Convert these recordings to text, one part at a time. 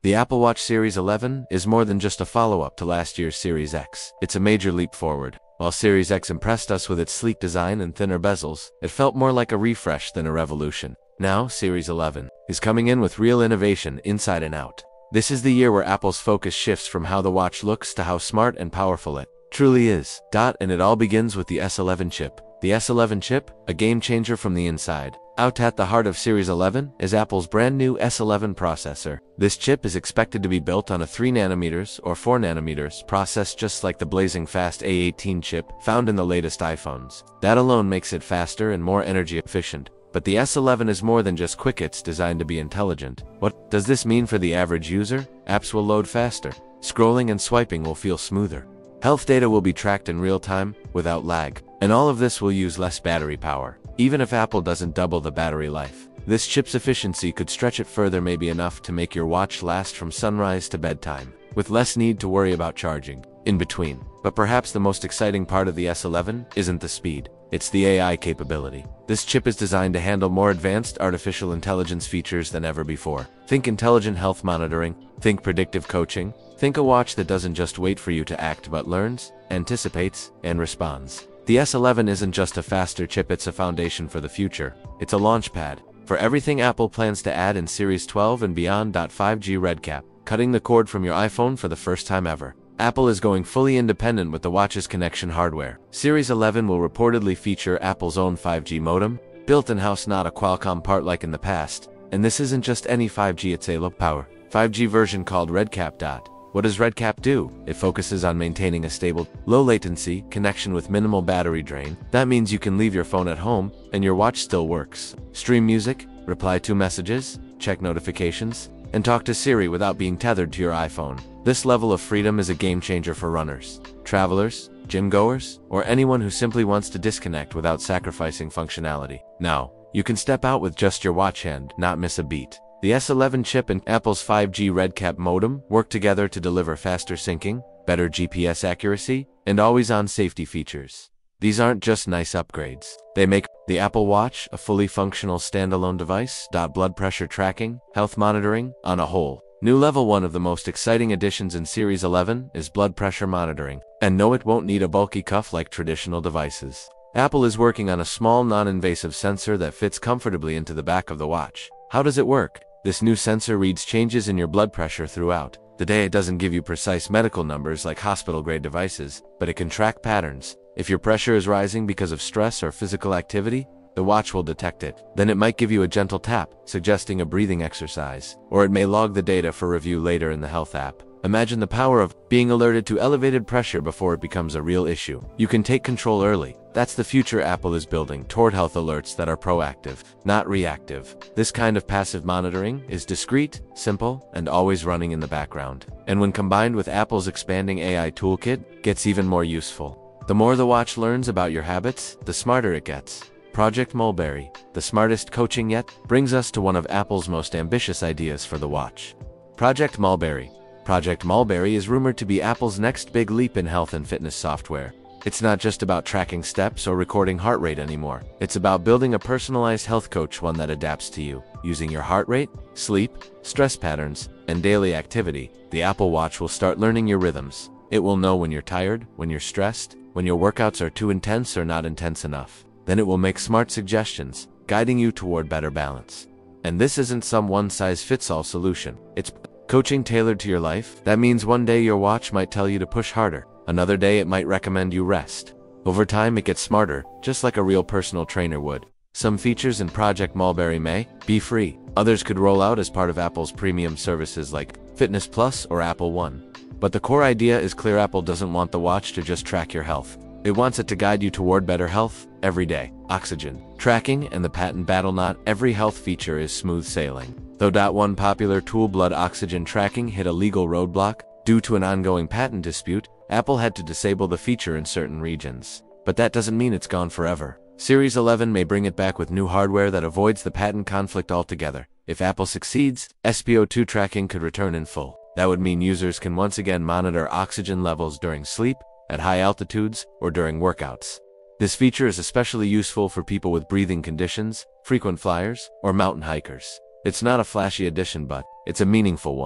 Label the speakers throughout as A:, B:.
A: The Apple Watch Series 11 is more than just a follow-up to last year's Series X. It's a major leap forward. While Series X impressed us with its sleek design and thinner bezels, it felt more like a refresh than a revolution. Now, Series 11 is coming in with real innovation inside and out. This is the year where Apple's focus shifts from how the watch looks to how smart and powerful it truly is. And it all begins with the S11 chip. The S11 chip, a game-changer from the inside. Out at the heart of Series 11 is Apple's brand new S11 processor. This chip is expected to be built on a 3nm or 4nm process, just like the blazing fast A18 chip found in the latest iPhones. That alone makes it faster and more energy efficient. But the S11 is more than just quick, it's designed to be intelligent. What does this mean for the average user? Apps will load faster. Scrolling and swiping will feel smoother. Health data will be tracked in real time, without lag. And all of this will use less battery power. Even if Apple doesn't double the battery life, this chip's efficiency could stretch it further, maybe enough to make your watch last from sunrise to bedtime, with less need to worry about charging in between. But perhaps the most exciting part of the S11 isn't the speed, it's the AI capability. This chip is designed to handle more advanced artificial intelligence features than ever before. Think intelligent health monitoring, think predictive coaching, think a watch that doesn't just wait for you to act but learns, anticipates, and responds. The S11 isn't just a faster chip, it's a foundation for the future. It's a launchpad for everything Apple plans to add in Series 12 and beyond. 5G RedCap, cutting the cord from your iPhone for the first time ever. Apple is going fully independent with the watch's connection hardware. Series 11 will reportedly feature Apple's own 5G modem, built in-house, not a Qualcomm part like in the past. And this isn't just any 5G, it's a low-power 5G version called RedCap. What does RedCap do? It focuses on maintaining a stable, low-latency connection with minimal battery drain. That means you can leave your phone at home, and your watch still works. Stream music, reply to messages, check notifications, and talk to Siri without being tethered to your iPhone. This level of freedom is a game-changer for runners, travelers, gym-goers, or anyone who simply wants to disconnect without sacrificing functionality. Now, you can step out with just your watch and not miss a beat. The S11 chip and Apple's 5G RedCap modem work together to deliver faster syncing, better GPS accuracy, and always-on safety features. These aren't just nice upgrades. They make the Apple Watch a fully functional standalone device. Blood pressure tracking, health monitoring, on a whole new level. One of the most exciting additions in Series 11 is blood pressure monitoring. And no, it won't need a bulky cuff like traditional devices. Apple is working on a small, non-invasive sensor that fits comfortably into the back of the watch. How does it work? This new sensor reads changes in your blood pressure throughout the day. It doesn't give you precise medical numbers like hospital-grade devices, but it can track patterns. If your pressure is rising because of stress or physical activity, the watch will detect it. Then it might give you a gentle tap, suggesting a breathing exercise, or it may log the data for review later in the Health app. Imagine the power of being alerted to elevated pressure before it becomes a real issue. You can take control early. That's the future Apple is building toward, health alerts that are proactive, not reactive. This kind of passive monitoring is discreet, simple, and always running in the background. And when combined with Apple's expanding AI toolkit, gets even more useful. The more the watch learns about your habits, the smarter it gets. Project Mulberry, the smartest coaching yet, brings us to one of Apple's most ambitious ideas for the watch. Project Mulberry. Project Mulberry is rumored to be Apple's next big leap in health and fitness software. It's not just about tracking steps or recording heart rate anymore. It's about building a personalized health coach, one that adapts to you. Using your heart rate, sleep, stress patterns, and daily activity, the Apple Watch will start learning your rhythms. It will know when you're tired, when you're stressed, when your workouts are too intense or not intense enough. Then it will make smart suggestions, guiding you toward better balance. And this isn't some one-size-fits-all solution. It's coaching tailored to your life. That means one day your watch might tell you to push harder. Another day it might recommend you rest. Over time it gets smarter, just like a real personal trainer would. Some features in Project Mulberry may be free. Others could roll out as part of Apple's premium services like Fitness Plus or Apple One. But the core idea is clear. Apple doesn't want the watch to just track your health. It wants it to guide you toward better health every day. Oxygen tracking and the patent battle. Not every health feature is smooth sailing. Though one popular tool, blood oxygen tracking, hit a legal roadblock due to an ongoing patent dispute, Apple had to disable the feature in certain regions. But that doesn't mean it's gone forever. Series 11 may bring it back with new hardware that avoids the patent conflict altogether. If Apple succeeds, SpO2 tracking could return in full. That would mean users can once again monitor oxygen levels during sleep, at high altitudes, or during workouts. This feature is especially useful for people with breathing conditions, frequent flyers, or mountain hikers. It's not a flashy addition, but it's a meaningful one.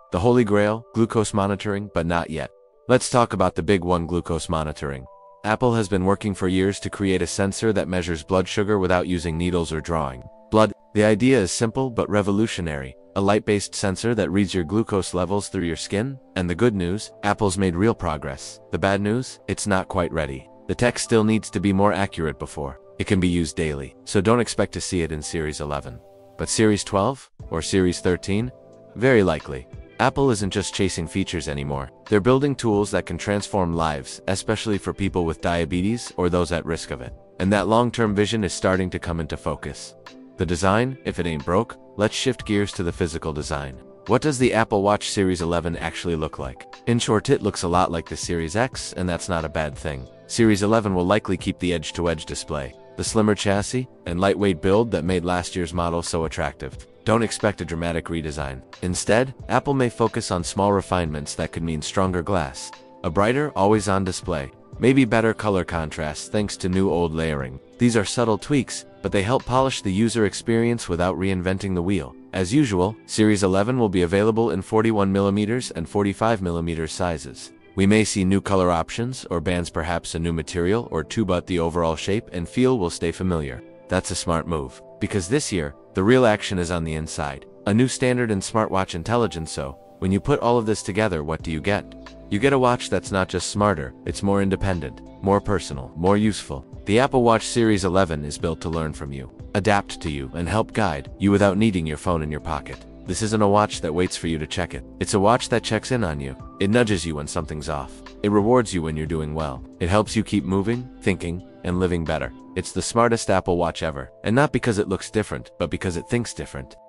A: The holy grail, glucose monitoring, but not yet. Let's talk about the big one, glucose monitoring. Apple has been working for years to create a sensor that measures blood sugar without using needles or drawing blood. The idea is simple but revolutionary. A light-based sensor that reads your glucose levels through your skin. And the good news, Apple's made real progress. The bad news, it's not quite ready. The tech still needs to be more accurate before it can be used daily, so don't expect to see it in Series 11. But Series 12? Or Series 13? Very likely. Apple isn't just chasing features anymore. They're building tools that can transform lives, especially for people with diabetes or those at risk of it. And that long-term vision is starting to come into focus. The design, if it ain't broke, let's shift gears to the physical design. What does the Apple Watch Series 11 actually look like? In short, it looks a lot like the Series X, and that's not a bad thing. Series 11 will likely keep the edge-to-edge display, the slimmer chassis, and lightweight build that made last year's model so attractive. Don't expect a dramatic redesign. Instead, Apple may focus on small refinements that could mean stronger glass, a brighter, always-on display, maybe better color contrast thanks to new old layering. These are subtle tweaks, but they help polish the user experience without reinventing the wheel. As usual, Series 11 will be available in 41mm and 45mm sizes. We may see new color options or bands, perhaps a new material or two, but the overall shape and feel will stay familiar. That's a smart move, because this year, the real action is on the inside. A new standard in smartwatch intelligence, so when you put all of this together, what do you get? You get a watch that's not just smarter, it's more independent, more personal, more useful. The Apple Watch Series 11 is built to learn from you, adapt to you, and help guide you without needing your phone in your pocket. This isn't a watch that waits for you to check it. It's a watch that checks in on you. It nudges you when something's off. It rewards you when you're doing well. It helps you keep moving, thinking, and living better. It's the smartest Apple Watch ever. And not because it looks different, but because it thinks different.